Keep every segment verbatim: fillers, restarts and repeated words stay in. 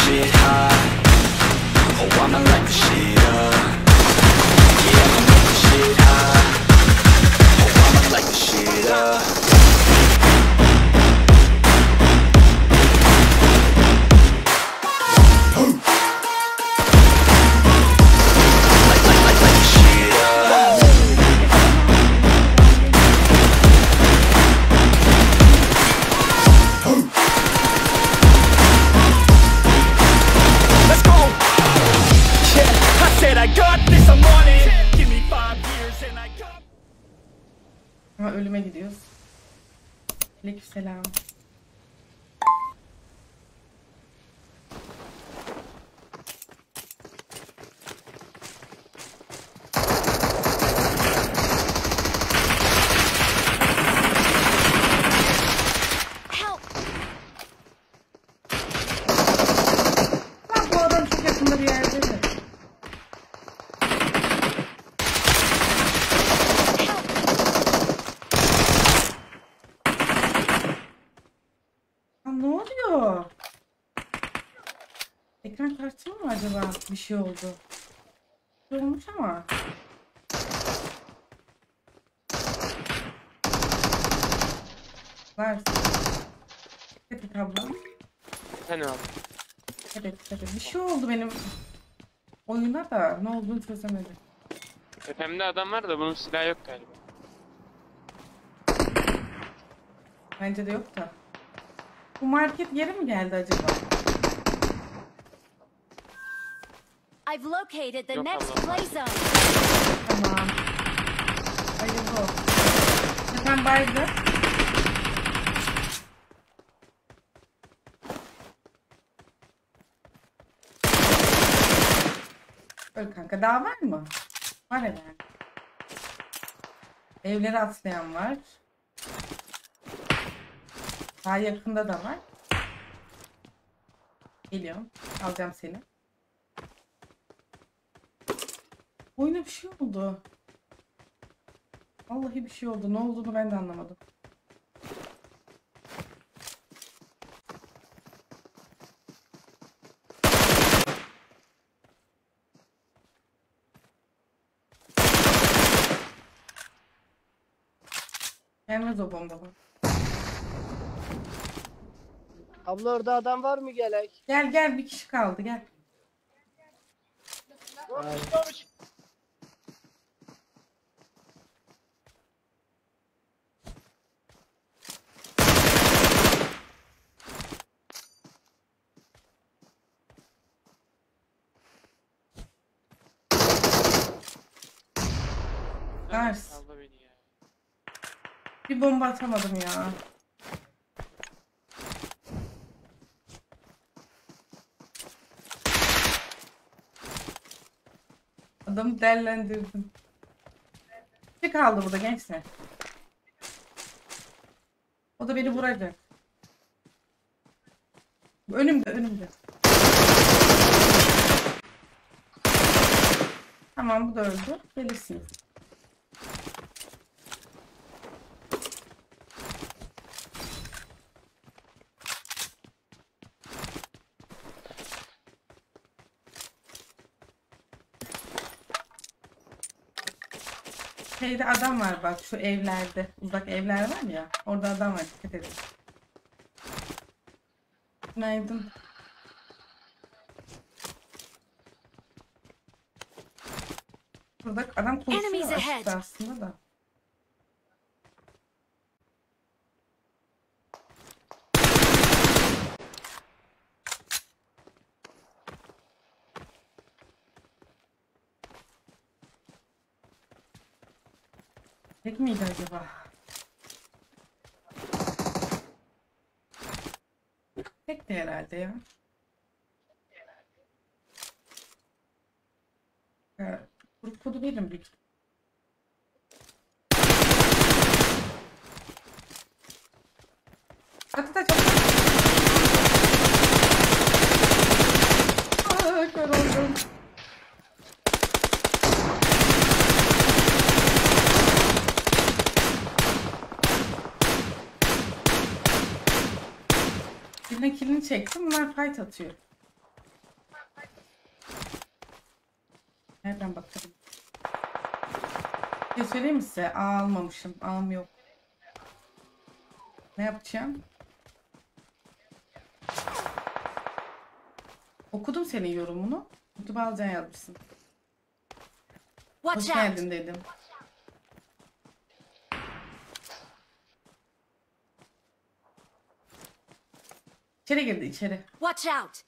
shit hot. Oh, I'ma light the shit up. Yeah, I'ma make the shit hot. Oh, I'ma light the shit up. Ama ölüme gidiyoruz. Aleykümselam. Bak bu adam çok yakında bir yerde mi? Ne oluyor? Ekran kartı mı acaba? Bir şey oldu. Bir şey olmuş ama. Var. Dikkat et abla. Hani abi. Dikkat et, dikkat et. Bir şey oldu benim oyuna da ne olduğunu çözemedim. Tepemde adam var da bunun silahı yok galiba. Bence de yok da. Bu market yeri mi geldi acaba? I've located the Yok next Allah. play zone. Tamam. Hayırlı olsun. Efendim baydı. Öl kanka. Daha var mı? Var herhalde. Evlere atlayan var. Daha yakında da var. Geliyorum. Alacağım seni. Oyuna bir şey oldu. Vallahi bir şey oldu. Ne olduğunu ben de anlamadım. Gelmez o bomba. Abla orada adam var mı gelek? Gel gel, bir kişi kaldı, gel. Ay. Ders. Saldı beni ya. Bir bomba atamadım ya. Adamı değerlendirdim. Bir kaldı burada gençler. O da beni vuracak. Önümde, önümde. Tamam, bu da öldü. Gelirsiniz. Şeyde adam var bak, şu evlerde. Uzak evler var ya. Orada adam var, dikkat edin. Günaydın. Burada adam konuşuyor açıkta aslında da. Tek miydi acaba? Tek de herhalde ya. Ya, grup kodu verin bir. Çatıda çatıda. Aa, kör oldum. Birine kilini çektim. Bunlar fight atıyor. Nereden bakalım? Bir şey söyleyeyim mi size? Aa, almamışım. Ağım yok. Ne yapacağım? Okudum senin yorumunu. YouTube'a alacağını yazmışsın. Hoş Watch out! geldin dedim. İçeri girdi içeri. Watch out!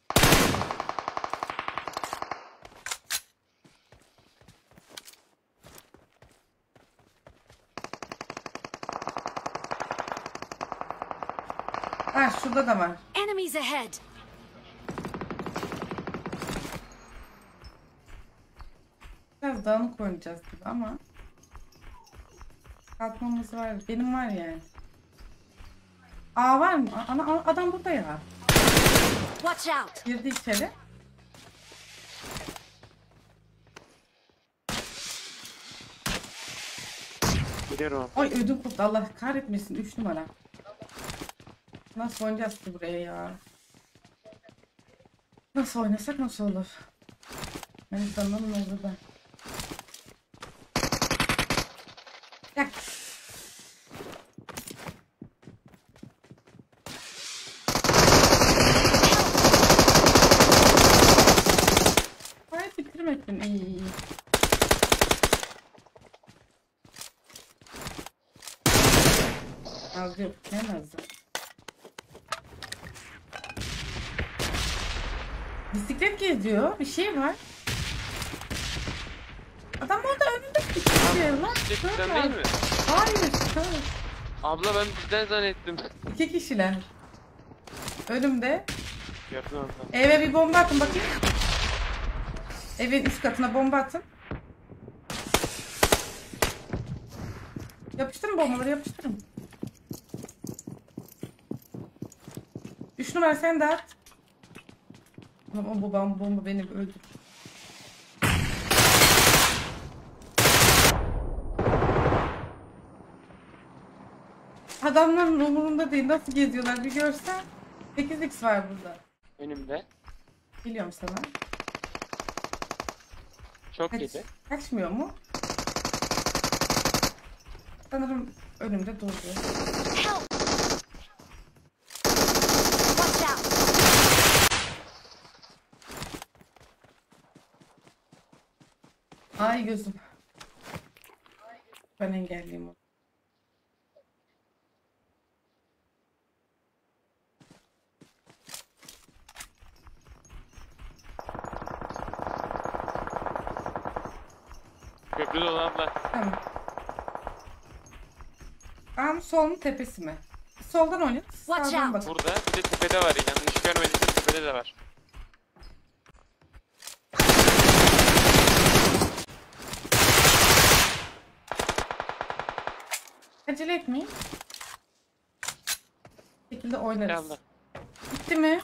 Ha, şurada da var. Enemies ahead! Biraz dağınık oynayacağız gibi ama kalkmamız var. Benim var yani. Aa, var mı? Ana, ana- adam burada ya. Watch out! Girdi içeri. Biliyorum. Ay ödüm koptu. Allah kahretmesin. Üç numara. Nasıl oynayacağız ki buraya ya? Nasıl oynasak nasıl olur? Ben sanırım olur ben. Gel. Ay bitirmedin. İyi iyi. Az yok. Ne nazı? Bisiklet geziyor. Bir şey var. Adam orada önünde bir şey lan. Bisikletten değil mi? Hayır. Kör. Abla ben bizden zannettim. İki kişiler. Önümde. Gördün abla. Eve bir bomba atın bakayım. Evin üst katına bomba atın. Yapıştırın bombaları, yapıştırın. Üç numara sen de at. Ama bu bomba, bomba beni öldürdü. Adamların umurunda değil. Nasıl geziyorlar bir görsen. sekiz x var burada. Önümde. Geliyorum sana. Çok Kaç, yedi. kaçmıyor mu? Sanırım önümde durdu. Help! Watch out! Ay gözüm. Ben engelliyim onu. Köprü dolu abla. Tamam. Aa mı sol mu tepesi mi? Soldan oynayın. Watch Sağdan out. bak. Burada bir de tepede var. Yanlış görmediysen tepede de var. Acele etmeyin. Bu şekilde oynarız. Abla. Bitti mi?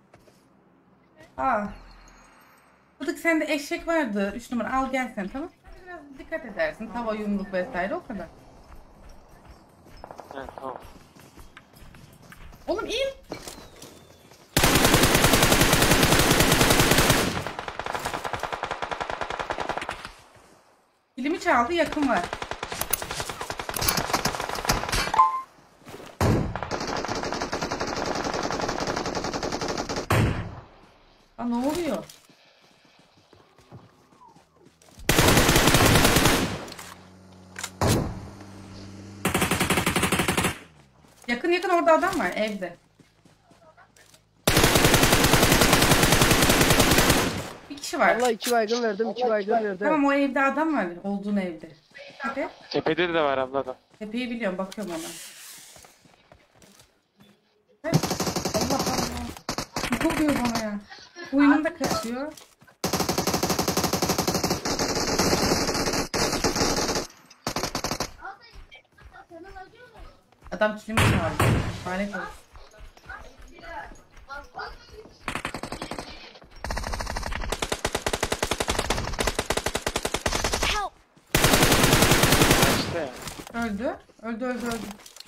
Aa. Bulduk sende eşek vardı. Üç numara al gel sen, tamam. Hadi biraz dikkat edersin. Tava yumruk vesaire o kadar. He tamam. Oğlum in. Kilimi çaldı, yakın var. Aa, ne oluyor? Yakın yakın orada adam var evde. Bir kişi var. Allah iki baygın verdim, iki baygın verdim. Tamam, o evde adam var. Olduğun evde. Hadi. Tepede de var abla da. Tepeyi biliyorum, bakıyorum ona. Hadi. Allah Allah. Ne oluyor bana ya? Oyunum da kaçıyor. Adam kilimi çaldı. Lanet olsun. Help! İşte ya. Öldü. Öldü öldü öldü.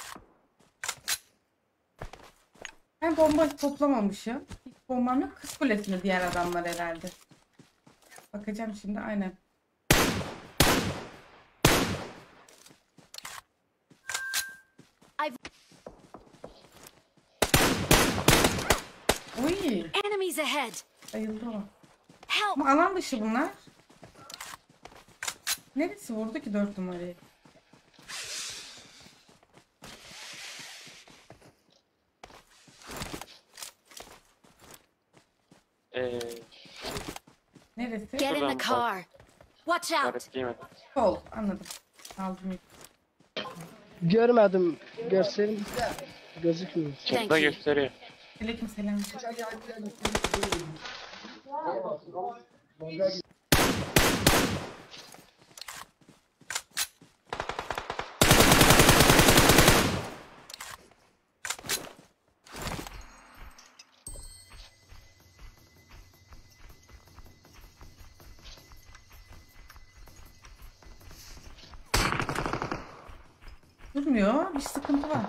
Ben bomba toplamamışım. Hiç bombam yok. Kız kulesinde diğer adamlar herhalde. Bakacağım şimdi aynen. Uy, Enemies ahead. bayıldı o. Help! Ama alan dışı bunlar. Neresi vurdu ki dört numarayı? Eee... Neresi? Get in the Şuradan car. Watch out! Tuvalet giymedim. Sol, anladım. Aldım. Görmedim. Görseydim gözükmüyor. Thank Çatıda you. gösteriyor. Aleyküm selam. Durmuyor. Bir sıkıntı var.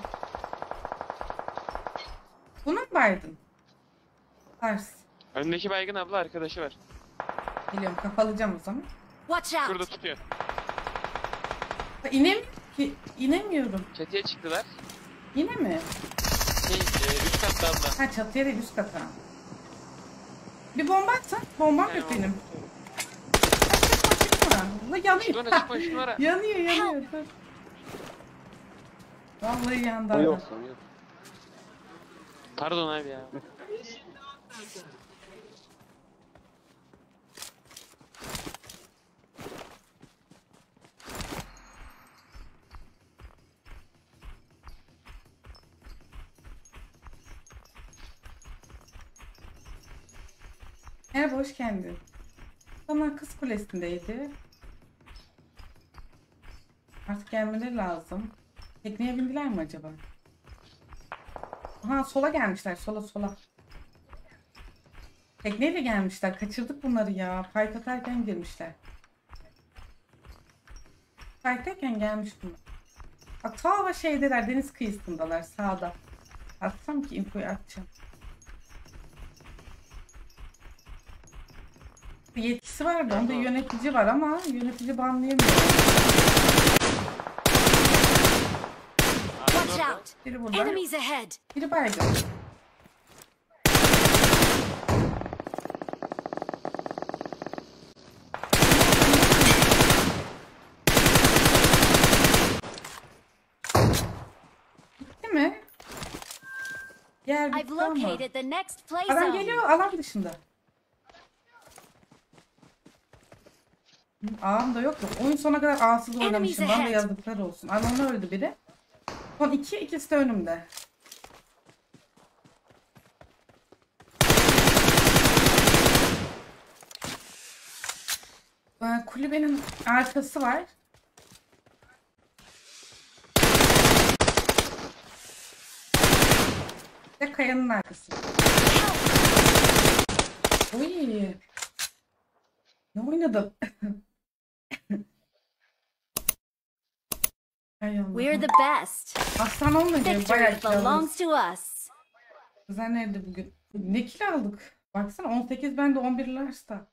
Bunu mu baydın? Ters. Öndeki baygın abla arkadaşı var. Biliyorum, kapalayacağım o zaman. Watch Şurada out! tutuyor. Ha, inem ki inemiyorum. Çatıya çıktılar. Yine mi? Şey, e, üst katta abla. Ha, çatıya değil, üst kata. Bir bomba atsan. Bombam yok Yani benim. Çıkma. La yanıyor. Şunlara çıkma şunlara. yanıyor yanıyor. Dur. Vallahi yandı. adam. Pardon abi ya. Merhaba, hoş geldin. Zaman Kız Kulesi'ndeydi. Artık gelmeleri lazım. Tekneye bindiler mi acaba? Ha, sola gelmişler, sola sola. Tekneyle gelmişler. Kaçırdık bunları ya. Fight atarken girmişler. Fight'tayken gelmiş bunlar. Bak, ta şeydeler, deniz kıyısındalar, sağda. Atsam ki infoyu atacağım. Bir yetkisi vardı, onda yönetici var ama yönetici banlayamıyor. Watch out! Biri burada, Enemies ahead! biri baygın. Bitti mi? Yer I've bitti ama. located the next play Adam zone. geliyor, alan dışında. Ağam da yok mu? Oyun sona kadar ağsız oynamışım. Bana da yazdıklar olsun. Ananı öldü biri. Son iki, ikisi de önümde. Ee, kulübenin arkası var. Ve kayanın arkası. Oy. Ne oynadım? Ay Allah. We're the best. Aslan olmayınca bayağı Victory kill aldık. belongs to us. Kızlar nerede bugün? Ne kill aldık? Baksana on sekiz bende on bir Lars'ta.